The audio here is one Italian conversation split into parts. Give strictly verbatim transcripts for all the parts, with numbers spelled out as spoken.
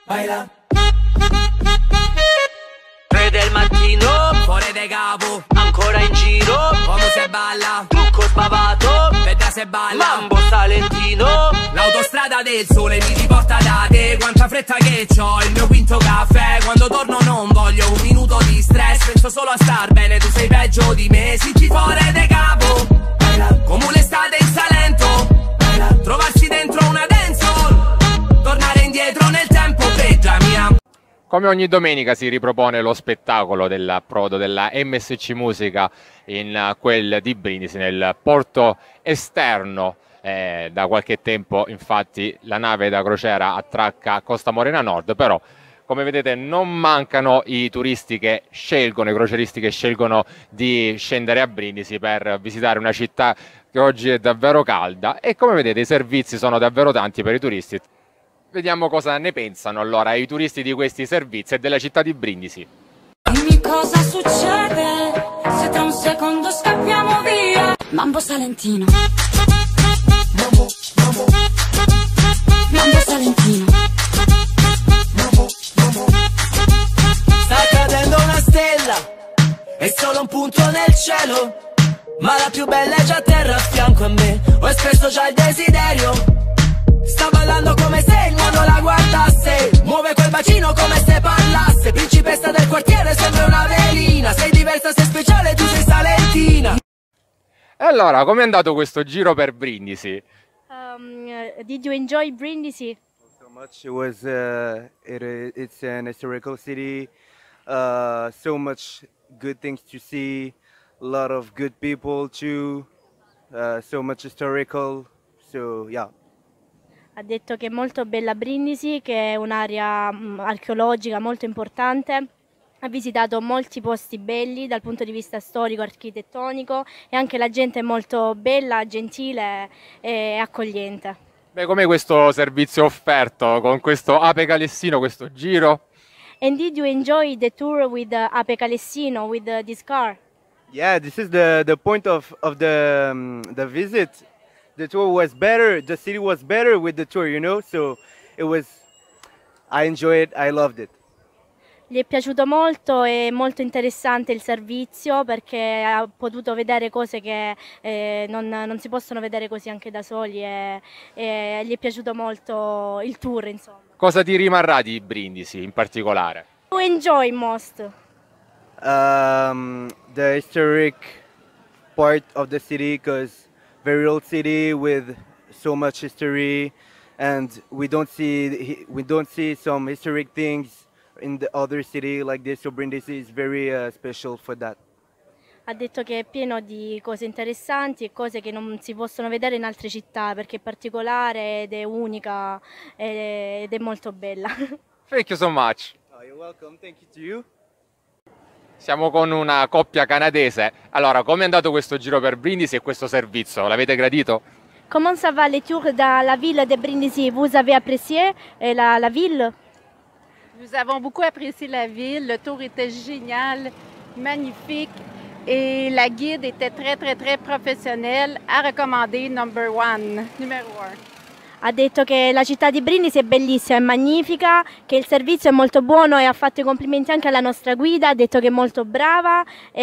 Baila. tre del mattino, fuori de capo, ancora in giro, come se balla, trucco spavato, vedrà se balla, mambo salentino. L'autostrada del sole mi riporta da te, quanta fretta che c'ho, il mio quinto caffè. Quando torno non voglio un minuto di stress, penso solo a star bene, tu sei peggio di me. Sicci fuori de capo, baila. Come un'estate in Salento, baila. Trovarsi dentro una dancehall, tornare indietro nel tempo, peggia mia. Come ogni domenica si ripropone lo spettacolo dell'approdo della M S C Musica in quel di Brindisi, nel porto esterno. Eh, da qualche tempo infatti la nave da crociera attracca Costa Morena Nord, però come vedete non mancano i turisti che scelgono, i crocieristi che scelgono di scendere a Brindisi per visitare una città che oggi è davvero calda, e come vedete i servizi sono davvero tanti per i turisti. Vediamo cosa ne pensano allora i turisti di questi servizi e della città di Brindisi. Dimmi cosa succede se tra un secondo scappiamo via. Mambo salentino. Mambo, mambo. Mambo salentino. Mambo, mambo. Sta cadendo una stella, è solo un punto nel cielo, ma la più bella è già a terra a fianco a me. Ho espresso già il desiderio. Sta ballando come se il mondo la guardasse, muove quel bacino come se parlasse. Principessa del quartiere, sembra una velina. Sei diversa, sei speciale, tu sei salentina. E allora, com'è andato questo giro per Brindisi? Um, uh, did you enjoy Brindisi? So much. It was. Uh, it, it's an historical city. Uh, so much good things to see. A lot of good people too. Uh, so much historical. So yeah. Ha detto che è molto bella Brindisi, che è un'area um, archeologica molto importante. Ha visitato molti posti belli dal punto di vista storico, architettonico, e anche la gente è molto bella, gentile e accogliente. Beh, com'è questo servizio offerto con questo Ape Calessino, questo giro? And did you enjoy the tour with uh, Ape Calessino, with uh, this car? Yeah, this is the the point of of the um, the visit. The tour was better. The city was better with the tour, you know. So it was. I enjoyed it. I loved it. Gli è piaciuto molto, è molto interessante il servizio perché ha potuto vedere cose che eh, non, non si possono vedere così anche da soli, e, e gli è piaciuto molto il tour, insomma. Cosa ti rimarrà di Brindisi in particolare? You enjoy most? Um, the historic part of the city, because very old city with so much history, and we don't see we don't see some historic things in the other city like this. So Brindisi is very uh, special for that. Ha detto che è pieno di cose interessanti e cose che non si possono vedere in altre città perché è particolare ed è unica ed è molto bella. Thank you so much. Oh, you're welcome. Thank you to you. Siamo con una coppia canadese. Allora, come è andato questo giro per Brindisi e questo servizio? L'avete gradito? Comment ça va les tours dans la ville de Brindisi? Vous avez apprécié eh, la, la ville? Nous avons beaucoup apprécié la ville. Le tour était génial, magnifique, et la guide était très très très professionnelle. À recommander, number one, numéro un. Ha detto che la città di Brindisi è bellissima, è magnifica, che il servizio è molto buono e ha fatto i complimenti anche alla nostra guida, ha detto che è molto brava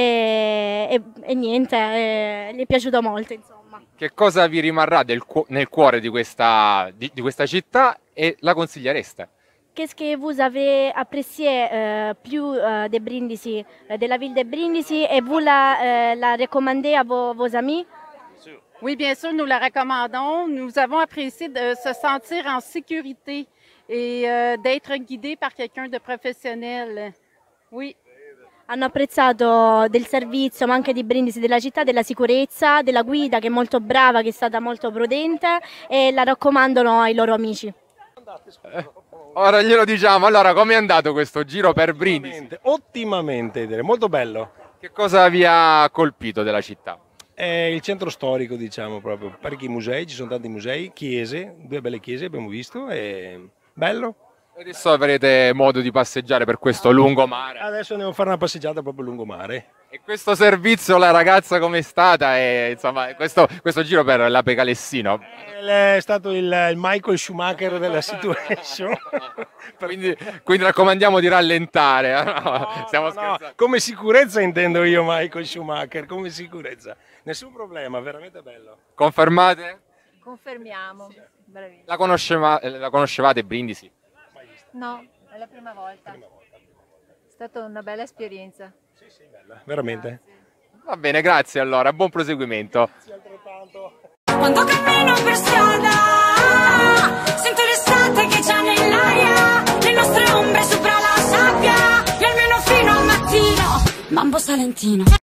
e, e, e niente, e, gli è piaciuto molto, insomma. Che cosa vi rimarrà del, nel cuore di questa, di, di questa città e la consigliereste? Qu'est-ce que vous avez apprécié euh, plus euh, de Brindisi, euh, de la ville de Brindisi, et vous la, euh, la recommandez à vos, vos amis? Oui, bien sûr, nous la recommandons. Nous avons apprécié de se sentir en sécurité et euh, d'être guidé par quelqu'un de professionnel. Oui. Hanno apprezzato del servizio, ma anche di Brindisi, della città, della sicurezza, della guida che è molto brava, che è stata molto prudente, e la raccomandano ai loro amici. Eh, ora glielo diciamo. Allora, com'è andato questo giro per Brindisi? Ottimamente, direi, molto bello. Che cosa vi ha colpito della città? È il centro storico, diciamo, proprio parecchi musei, ci sono tanti musei, chiese, due belle chiese abbiamo visto, è bello. Adesso avrete modo di passeggiare per questo lungomare. Adesso andiamo a fare una passeggiata proprio lungomare. E questo servizio, la ragazza com'è stata? E, insomma, questo, questo giro per l'Ape Calessino. È stato il, il Michael Schumacher della situation. quindi, quindi raccomandiamo di rallentare. No, no, stiamo no, scherzando. no. Come sicurezza intendo io Michael Schumacher, come sicurezza. Nessun problema, veramente bello. Confermate? Confermiamo. Bravissimo. La, conosceva, la conoscevate Brindisi? No, è la prima volta. È stata una bella esperienza. Sì, sì, bella, veramente. Va bene, grazie allora, buon proseguimento. Sì, altrettanto. Quando cammino per strada sento l'estate che c'è nell'aria, le nostre ombre sopra la sabbia, e almeno fino al mattino Mambo Salentino.